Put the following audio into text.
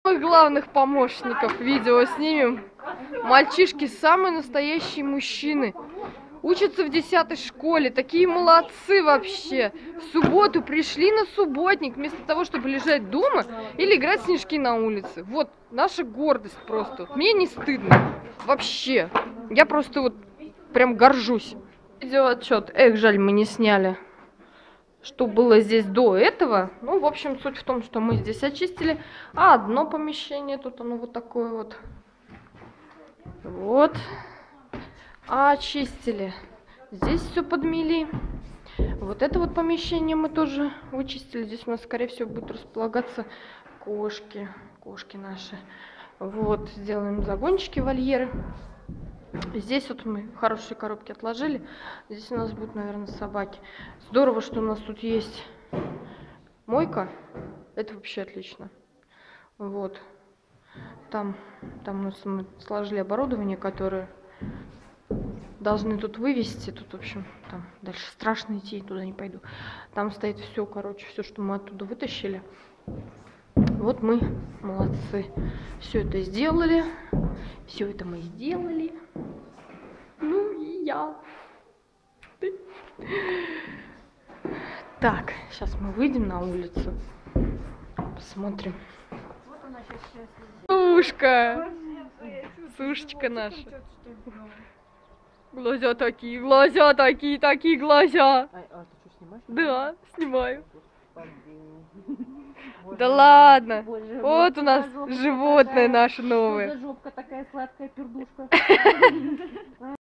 Главных помощников видео снимем. Мальчишки самые настоящие мужчины. Учатся в 10-й школе. Такие молодцы вообще. В субботу пришли на субботник, вместо того, чтобы лежать дома или играть в снежки на улице. Вот наша гордость просто. Мне не стыдно. Вообще. Я просто вот прям горжусь. Видеоотчет. Эх, жаль, мы не сняли, что было здесь до этого. Ну, в общем, суть в том, что мы здесь очистили одно помещение. Тут оно вот такое вот. Вот. Очистили. Здесь все подмели. Вот это вот помещение мы тоже вычистили. Здесь у нас, скорее всего, будут располагаться кошки. Кошки наши. Вот. Сделаем загончики, вольеры. Здесь вот мы хорошие коробки отложили. Здесь у нас будут, наверное, собаки. Здорово, что у нас тут есть мойка. Это вообще отлично. Вот. Там у нас мы сложили оборудование, которое должны тут вывести. Тут, в общем, там дальше страшно идти, туда не пойду. Там стоит все, короче, все, что мы оттуда вытащили. Вот мы молодцы. Все это сделали. Все это мы сделали. Ну и я. Так, сейчас мы выйдем на улицу. Посмотрим. Сушка. Сушечка наша. Глаза такие, такие глаза. А ты что, снимаешь? Да, снимаю. Да ладно. Боже, Вот у нас животное наше новое. Жопка такая сладкая, пердушка.